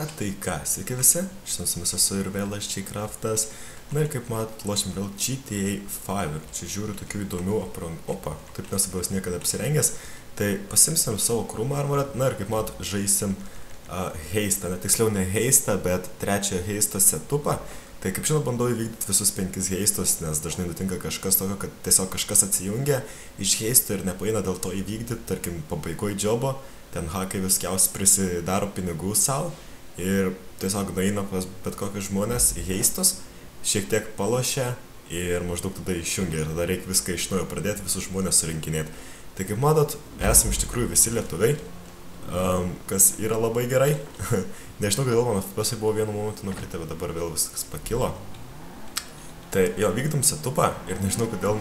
tai ką, sveiki visi, šiandien su jumis esu ir vėl aš Čaikraftas. Na ir kaip matot, lošim vėl GTA 5 ir čia žiūriu tokių įdomių aprangų. Opa, taip nesabuvęs niekada apsirengęs. Tai pasimsim savo Crew Armorą, na ir kaip matot, žaisim heistą, tiksliau ne heistą, bet trečią heisto setupą. Tai kaip žinot, bandau įvykdyti visus 5 heistus, nes dažnai nutinka kažkas tokio, kad tiesiog kažkas atsijungia iš heisto ir nepaeina dėl to įvykdyti, tarkim, pabaigoje džobo, ten hakai viskiausiai prisidaro pinigų savo ir tiesiog nueina pas bet kokius žmonės į heistus, šiek tiek palošia ir maždaug tada išjungia ir tada reikia viską iš naujo pradėti, visus žmonės surinkinėti. Tai kaip matot, esam iš tikrųjų visi lietuviai, kas yra labai gerai. Nežinau, kodėl mano FPS buvo vienu momentu nukritę, bet dabar vėl viskas pakilo. Tai jo, vykdom setupą ir nežinau, kodėl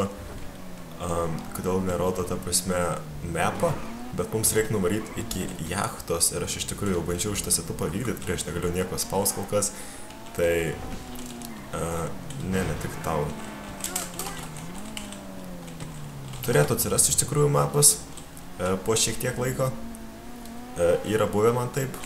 nerodo ta prasme mapą, bet mums reikia nuvaryti iki jachtos ir aš iš tikrųjų jau bandžiau šitą setupą vykdyti, prieš negaliu nieko spaus kol kas. Tai ne tik tau. Turėtų atsirasti iš tikrųjų mapas po šiek tiek laiko. Yra buvę man taip.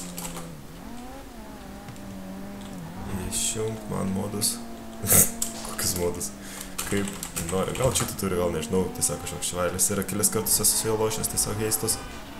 Išjung man modus. Kokius modus? Kaip nori. Gal šitą turi, gal nežinau, tiesiog kažkoks švailis. Yra kelis kartus esu su jo lošęs tiesiog heistus.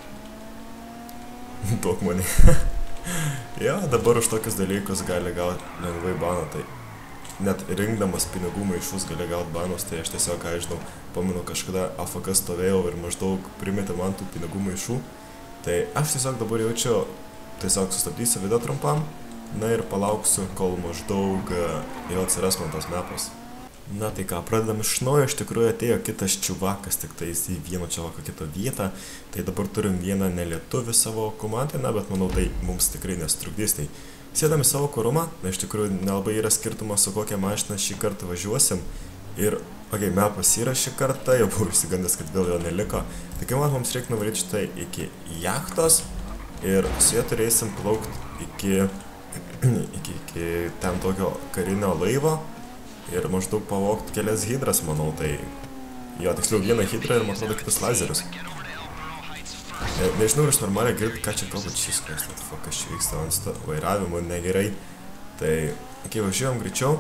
Daug mani. Jo, dabar už tokius dalykus gali gauti lengvai baną, tai net rinkdamas pinigų maišus gali gauti banus, tai aš tiesiog, ką žinau, pamenu kažkada AFK stovėjau ir maždaug primetė man tų pinigų maišų. Tai aš tiesiog dabar jaučiu, tiesiog sustabdysiu video trumpam, na ir palauksiu, kol maždaug jau atsiras man tas mapas. Na tai ką, pradedam iš naujo, iš tikrųjų atėjo kitas čiuvakas, tik tai į vieno čiuvako kitą vietą. Tai dabar turim vieną nelietuvį savo komandai, na bet manau tai mums tikrai nesutrukdys. Tai sėdam į savo kurumą, na iš tikrųjų nelabai yra skirtumas, su kokia mašina šį kartą važiuosim. Ir, mapas yra šį kartą, jau buvau išsigandęs, kad vėl jo neliko. Tai kai mums reikia nuvaryti štai iki jachtos ir su jie turėsim plaukti iki ten tokio karinio laivo. Ir maždaug pavogti kelias hidras, manau, tai jo, tiksliau vieną hidrą ir man atrodo kitus lazerius. Nežinau, aš normaliai girdžiu, ką čia kalba šis kas, kas čia vyksta ant to vairavimo negerai. Tai, kai važiuojam greičiau,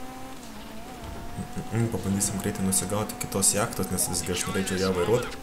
pabandysim greitai nusigauti kitos jachtos, nes visgi aš norėčiau ją vairuoti.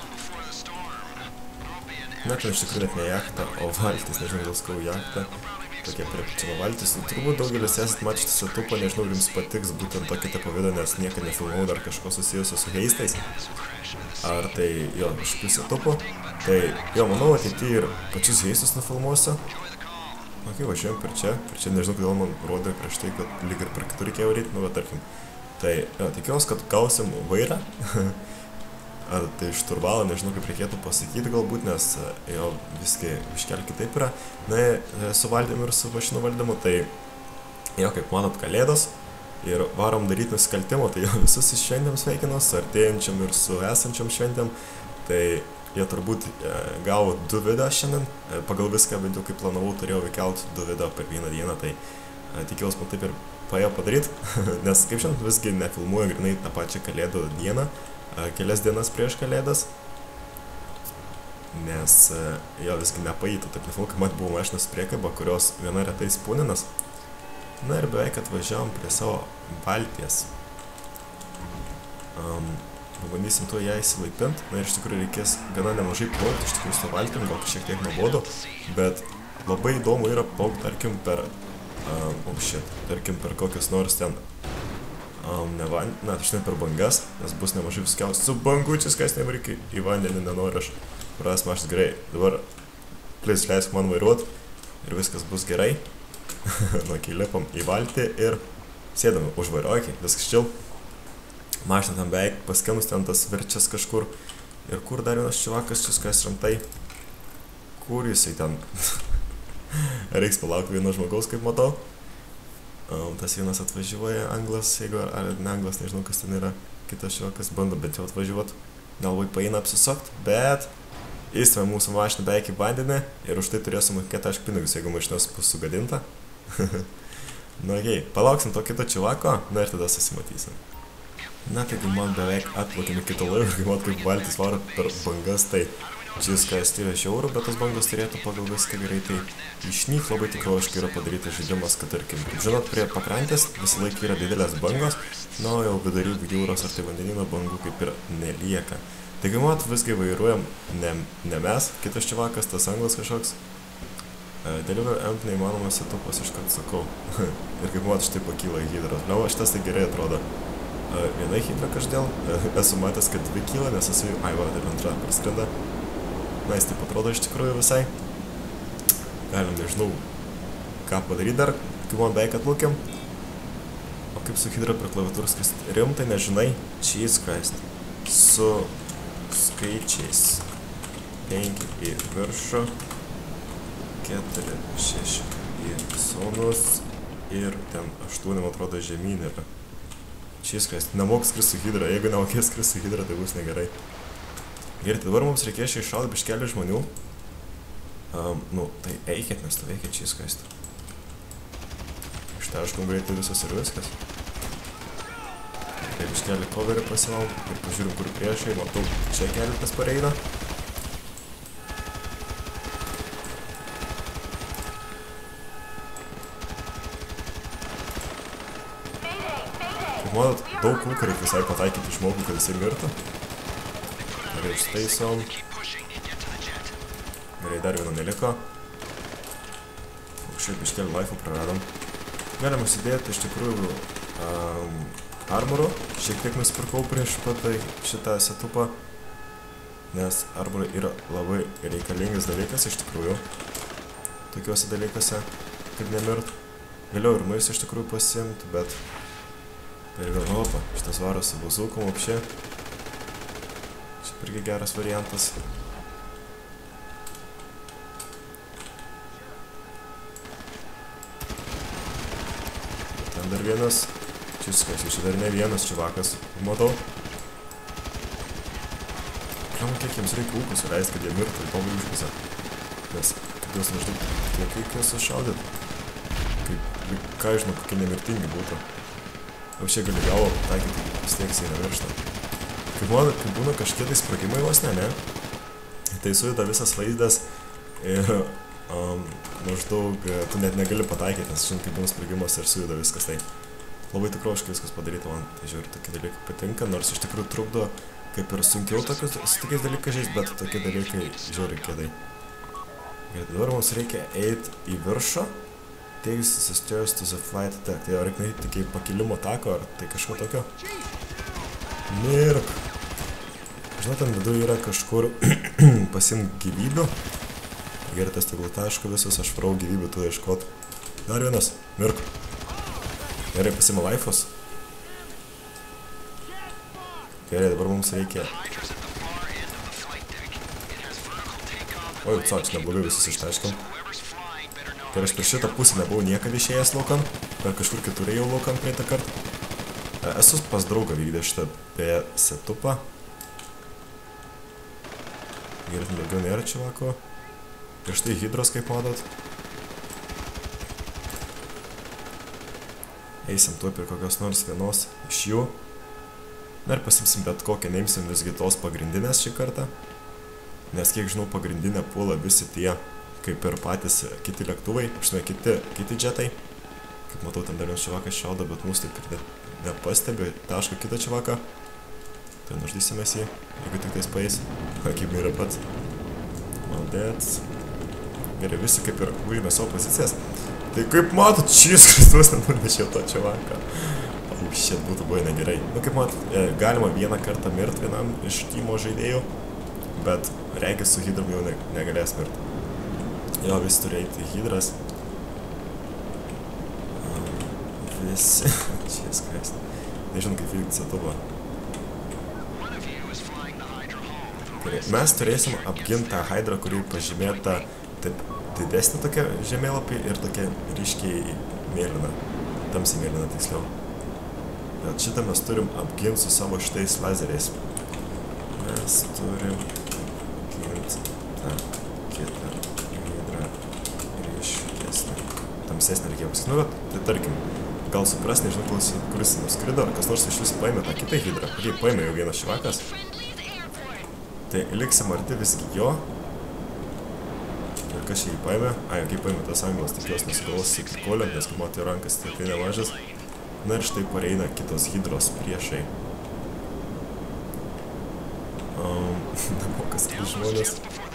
Na, tai iš tikrųjų net ne jachta, o valtis, nežinau, dėl skau jachtą. Tokie pripučiama valtis. Turbūt daugelis esat matę šitą setupą, nežinau, ar jums patiks būtent tokį tipo video, nes niekada nefilmavau dar kažko susijusio su heistais. Ar tai, jo, kažkokių setupų. Tai, jo, manau, ateityje ir pačius heistus nufilmuosiu. Ok, važiuojam per čia, nežinau, kodėl man rodė prieš tai, kad lyg ir per kitur reikėjo varyti, nu, bet tarkim. Tai, jo, tikiuosi, kad gausim vairą. Ar tai šturvalą, nežinau kaip reikėtų pasakyti galbūt, nes jo viskai iškel kitaip yra. Na, su valdymu ir su mašinų valdymu, tai jo, kaip manot, kalėdos ir varom daryti nusikaltimą, tai jo visus iš šventėm sveikinu, su artėjančiam ir su esančiam šventėm. Tai jie turbūt gavo 2 video šiandien, pagal viską, bent jau kaip planavau, turėjau įkelti 2 video per vieną dieną, tai tikiuosi man taip ir paėjo padaryti, nes kaip žinot, visgi nefilmuoju grinai tą pačią kalėdų dieną. Kelias dienas prieš kalėdas, nes jo visgi nepaįtų, taip nefilmu, kad mat buvo mašinos priekaba, kurios viena retai spūninas. Na ir beveik atvažiavom prie savo valties. Pabandysim tuo ją įsilaipinti, na ir iš tikrųjų reikės gana nemažai plaukti, iš tikrųjų su valtim, gal šiek tiek nuobodu, bet labai įdomu yra plaukti, tarkim per kokius nors ten aš ne per bangas, nes bus nemažai viskiausių su bangučiais, kas nevarykai į vandenį nenori, aš pras maštas gerai. Dabar please leisk man vairuot ir viskas bus gerai. Nu, kai lipam į valtį ir sėdame už vairokį, viskas čil. Mašina ten beveik paskenus, ten tas verčias kažkur. Ir kur dar vienas čiuvakas, šis kas rimtai? Kur jisai ten? Reiks palaukti vieno žmogaus, kaip matau. Tas vienas atvažiuoja, anglas, jeigu ar ne anglas, nežinau kas ten yra, kitas šiokas bando bent jau atvažiuoti, nelabai paeina apsisukti, bet įstumė mūsų mašiną beveik į vandenį ir už tai turėsim mokėti aišku pinigus, jeigu mašinos bus sugadinta. Na okei, palauksim to kito čiuvako, na ir tada susimatysim. Na taigi man beveik atplaukėm į kitą laivą, kai mat kaip valtis varo per bangas, tai Viskas tai yra žiauru, bet tos bangos turėtų pagal viską greitai išnyk. Labai tikroviškai yra padarytas žaidimas, kad tarkim, žinot, prie pakrantės visą laiką yra didelės bangos, na, jau vidury jūros ar tai vandenino bangų kaip ir nelieka. Taigi, mat, visgi vairuojam ne mes, kitas čivakas, tas anglas kažkoks. Deliver amp neįmanomas setupas, iškart sakau. Ir kaip mat, štai pakyla hidras. Na, šitas tai gerai atrodo. Viena hidra každėl, esu matęs, kad dvi kyla, nes esu jau, ai va, ir antra praskrenda. Na, jis taip atrodo iš tikrųjų visai. Galim, nežinau, ką padaryti dar, kai man beveik atlūkiam. O kaip su hidra prie klaviatūros skristi? Rimtai nežinai, cheese Christ. Su skaičiais 5 į viršų, 4, 6 į sonus ir ten 8, man atrodo, žemyn yra. Cheese Christ. Nemok skristi su hidra, jeigu nemokės skristi su hidra, tai bus negerai. Gerai, dabar mums reikės čia iššauti biškelį žmonių. Nu, tai eikit, nes tu veikit cheese Christ. Ištaškom greitai visas ir viskas. Tai biškelį coverį pasimaum ir pažiūrim, kur priešai. Matau, čia keletas pareina. Kaip matot, daug kulkų reikia visai pataikyti žmogų, kad jisai mirtų. Gerai, ištaisom. Gerai, dar vieno neliko. Šiaip biškelį laifą praradom. Galim užsidėti iš tikrųjų armorų. Šiek tiek nusipirkau prieš pat šitą setupą, nes armorai yra labai reikalingas dalykas iš tikrųjų. Tokiuose dalykuose, kaip nemirt. Vėliau ir maisto iš tikrųjų pasiimti, bet per vėl, opa, šitas varas su bazukom apšė. Šiaip irgi geras variantas. Ten dar vienas. Čiskas, iš dar ne vienas čivakas, matau. Kam, kiek jiems reikia ūkus suleisti, kad jie mirtų į tomų iškusą. Nes, kaip juos maždaug tiek reikia sušaudyt. Kaip, ką žinau, kokie nemirtingi būtų. Apšiai gali galvo taikyti, vis tiek jisai nemiršta. Kaip būna kažkiek tai spragimai vos ne? Tai sujуда visas vaizdas ir maždaug tu net negali pataikyti, nes žinai, kaip būna spragimas ir sujуда viskas tai. Labai tikroviškai viskas padaryta, man tai žiūri, tokie dalykai patinka, nors iš tikrųjų trukdo kaip ir sunkiau su tokiais dalykais žaisti, bet tokie dalykai žiūri kėdai. Gerai, dabar mums reikia eiti į viršų, takes the stairs to the flight deck. Tai jau reikia eiti tik į pakilimo tako, ar tai kažko tokio? Mirk! Žinau, ten vidu yra kažkur pasiimt gyvybių. Gerai, tas tegul taško visas, aš varau gyvybių tu ieškot. Dar vienas, mirk! Gerai, pasima laifus. Gerai, dabar mums reikia... Oi, čia neblogai visus ištaškam. Tai aš per šitą pusę nebuvau niekada išėjęs laukan, per kažkur kitur ėjau laukan praeitą kartą. Esu pas draugą vykdę šitą setupą. Gerai, ten daugiau nėra čivako. Prieš tai hidros, kaip matot. Eisim tuo prie kokios nors vienos iš jų. Na ir pasimsim bet kokią, neimsim visgi tos pagrindinės šį kartą. Nes kiek žinau, pagrindinę puola visi tie, kaip ir patys kiti lėktuvai, žinai, kiti džetai. Kaip matau, ten dar vienas čivakas šaudo, bet mūsų taip ir nepastebi. Taško kitą čivaką. Tai nuždysimės jį, jeigu tik tais paeis. Kaip yra pats. Maldėts. Gerai, visi kaip ir užėmė savo pozicijas. Tai kaip matot, šis Kristus nenunešiau to čiavaką. O, shit, būtų buvę negerai. Nu, kaip matot, galima vieną kartą mirt vienam iš tymo žaidėjų, bet regis su hidrom jau negalės mirt. Jo, visi turi eiti į hidras. Visi. Šis Kristus. Nežinau, kaip vykti setupą. Mes turėsim apginti tą hydrą, kuri pažymėta taip didesnį tokia žemėlapį ir tokia ryškiai mėlyna, tamsiai mėlyna tiksliau. Bet šitą mes turim apginti su savo šitais lazeriais. Mes turim apginti tą kitą hydrą ryškesnį, tamsesnį reikėjo pasakyti. Nu, bet tai tarkim, gal supras, nežinau, kuris nuskrido, ar kas nors iš jūsų paėmė tą kitą hydrą. Paėmė jau vienas šivakas. Tai liksim arti visgi jo. Ir kas čia jį paėmė? Ai, kaip paėmė tas anglas, tikiuosi nesugalvos įsikolę, nes kaip matau rankas tikrai nemažas. Na ir štai pareina kitos hidros priešai. Nemokas keli žmonės.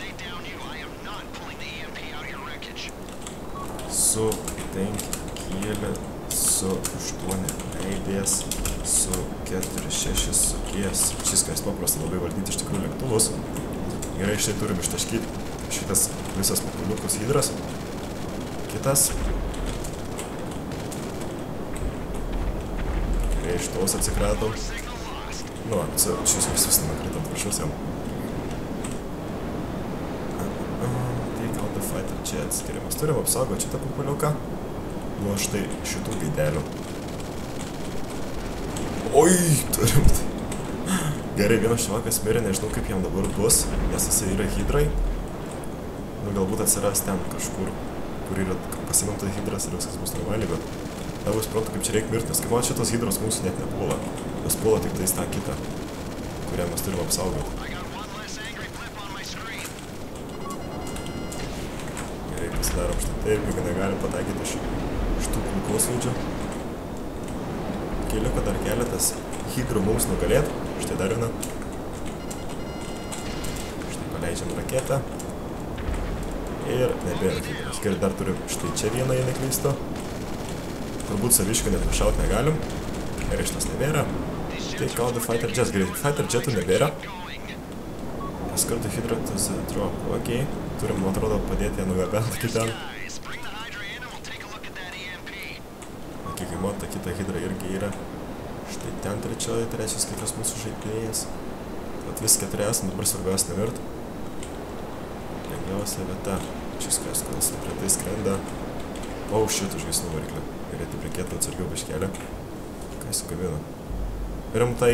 Su 5 kėlė, su 8 leidės, su 4-6 sukės. Šis kas paprasta labai valdyti iš tikrųjų lėktuvus. Gerai, štai turim ištaškyti šitas visas papuliukus hidras. Kitas. Gerai, iš tos atsikratom. Nu, šis visus nukritam viršus jam. Take out the fighter jets. Gerai, mes turim apsaugoti šitą papuliuką nuo štai šitų gaidelių. Oi, turim tai. Gerai, vienas švakas mirė, nežinau kaip jam dabar bus, nes jisai yra hidrai. Nu, galbūt atsiras ten kažkur, kur yra pasimamta hidras ir viskas bus normaliai, bet dabar suprantu, kaip čia reikia mirti, nes kaip man šitos hidros mūsų net nepuola. Jos puola tik tais tą kitą, kurią mes turim apsaugoti. Gerai, pasidarom štai taip, jeigu negalim pataikyti iš tų kulkosvaidžių. Liko dar keletas hidrų mums nugalėt. Štai dar viena. Štai paleidžiam raketą. Ir nebėra hidros. Gerai, dar turim štai čia vieną, jei neklystu. Turbūt savišką net nušaut negalim. Gerai, šitas nebėra. Take out the fighter jets. Gerai, fighter jetų nebėra. Pas kartu hidrotas drop. Ok. Turim, man atrodo, padėti ją nugabenti iki ten. Kaip matote, kita hidra irgi yra. Štai ten trečias kitas mūsų žaidėjas. Tad vis 4 esam, dabar svarbiausia nemirt. Lengviausia vieta. Šis kas, kol prie tai skrenda. O, šit užgesnų variklį. Ir taip reikėtų atsargiau biškelę. Ką jis sukabino? Rimtai.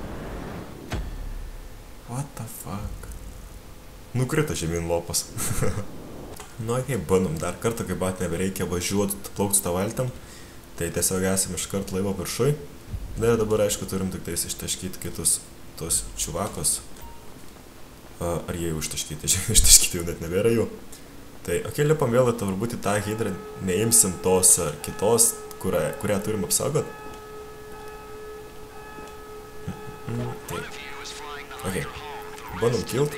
What the fuck? Nukrito žemyn lopas. Nu, kaip bandom dar kartą, kai bat nebereikia važiuoti, plaukti tą valtim. Tai tiesiog esame iškart laivo viršui. Na ir dabar, aišku, turim tik tais ištaškyti kitus tos čiuvakos. Ar jie jau ištaškyti? Ištaškyti jau net nebėra jų. Tai, ok, lipam vėl, turbūt į tą hidrą neimsim tos kitos, kurią turim apsaugot. Taip. Ok. Bandom kilt.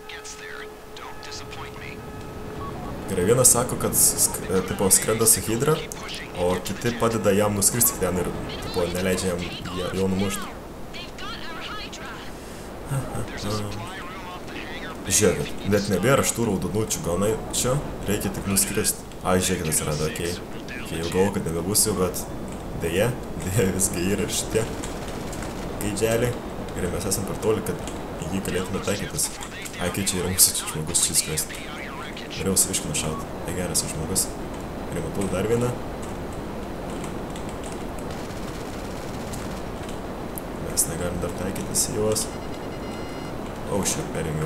Gerai, vienas sako, kad tipo skrenda su hidra. O kiti padeda jam nuskristi ten ir tipo, neleidžia jam jo numušti. Žiūrėkit, net nebėra šitų raudonučių, gal čia reikia tik nuskristi. Ai, žiūrėkit, atsirado, okei. Jau galvoju, kad nebebūsiu, bet dėja visgi yra ir šitie gaidželiai. Ir mes esam per toli, kad jį galėtume taikytis. Ai, kai čia yra mūsų žmogus šis skresti. Norėjau saviškai nušauti. Tai geras žmogus. Ir matau dar vieną. Mes negalim dar taikytis į juos. O, šią perėmiau.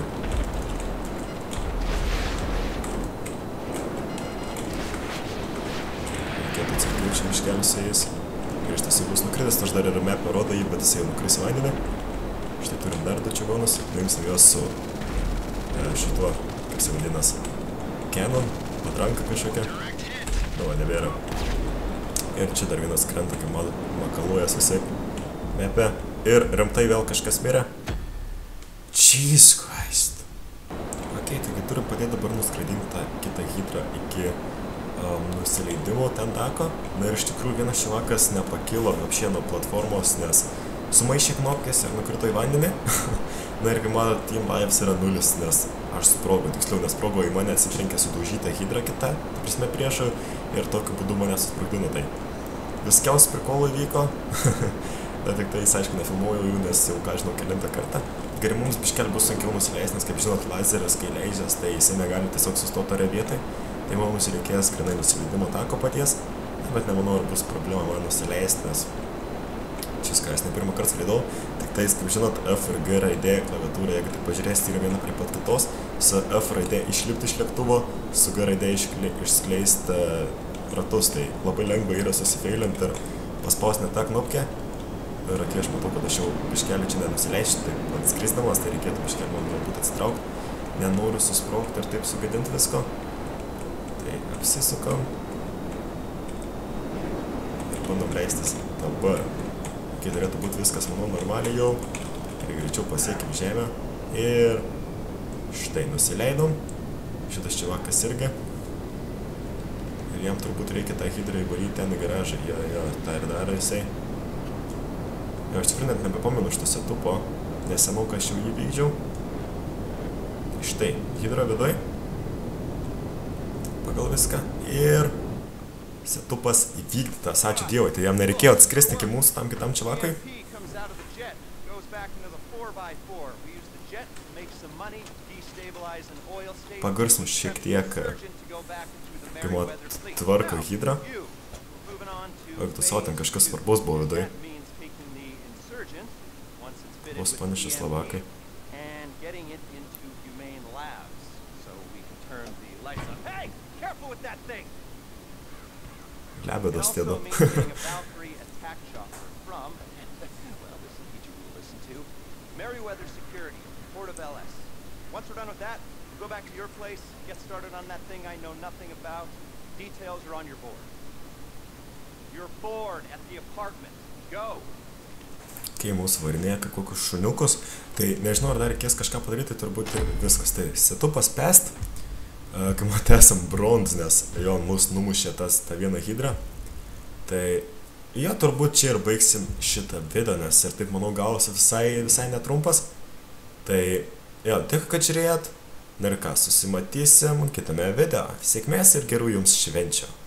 Reikėtų atsargiau čia iškelti su jais. Ir iš tiesų bus nukritęs, aš dar ir mapą rodo jį, bet jis jau nukris į vandenį. Štai turim dar 2 čigonus. Nuimsim juos su šituo, kaip se vadinas, Canon, patranka kažkokia. Nu, nebėra. Ir čia dar vienas krenta, kaip makaluojas visai mepe. Ir rimtai vėl kažkas mirė. Jesus Christ. Ok, taigi turim padėti dabar nuskraidinti tą kitą hidrą iki nusileidimo ten tako. Na ir iš tikrųjų vienas šivakas nepakilo apšie nuo platformos, nes sumaišė knopkės ir nukrito į vandenį. Na ir kaip matot, Team Vibes yra 0, nes aš sprogau, tiksliau nesprogau į mane, atsitrenkė sudaužytą hidrą kitą, prasme priešą, ir tokiu būdu mane susprogdino. Tai viskiausių prikolų įvyko, bet tik tai jis aišku nefilmuoju jų, nes jau ką žinau kelintą kartą. Gerai, mums biškel bus sunkiau nusileist, nes kaip žinot, lazeris, kai leidžias, tai jisai negali tiesiog sustoti toje vietoje. Tai mums reikės grinai nusileidimo tako paties, bet nemanau, ar bus problema man nusileisti, nes šis ką, ne pirmą kartą skraidau, tik tais, kaip žinot, F ir G raidė klaviatūra, jeigu tik pažiūrėsite, yra viena prie pat kitos, su F raidė išlipti iš lėktuvo, su G raidė išskleisti ratus, tai labai lengva yra susifeilinti ir paspausti ne tą knopkę Ir kai aš matau, kad aš jau biškelį čia nenusileisiu, taip atskrisdamas, tai reikėtų biškelį man galbūt atsitraukti. Nenoriu susprogti ir taip sugadinti visko. Tai apsisukam. Ir bandom leistis. Dabar. Kai turėtų būti viskas, manau, normaliai jau. Ir greičiau pasiekim žemę. Ir štai nusileidom. Šitas čiavakas irgi. Ir jam turbūt reikia tą hidrą įvaryti ten į garažą. Jo, tą ir daro jisai. Jo, aš tikrai net nebepamenu šito setupo, nesenau, kad aš jau jį vykdžiau. Štai, hidra vidoj. Pagal viską. Ir setupas įvykdytas, ačiū Dievui. Tai jam nereikėjo atskristi iki mūsų tam kitam čivakui. Pagarsim šiek tiek, kai man tvarko hidrą. O, tu savo ten kažkas svarbus buvo vidoj. Vos panaši Slovakai. Lebedas tėdu. Kai mūsų varinėja kokius šuniukus, tai nežinau, ar dar reikės kažką padaryti, tai turbūt ir viskas. Tai setupas pest, kai matė esam bronz, nes jo mūsų numušė tą vieną hidrą. Tai jo, turbūt čia ir baigsim šitą video, nes ir taip, manau, gavosi visai netrumpas. Tai jo, tik kad žiūrėjot, na ir ką, susimatysim kitame video. Sėkmės ir gerų jums švenčių.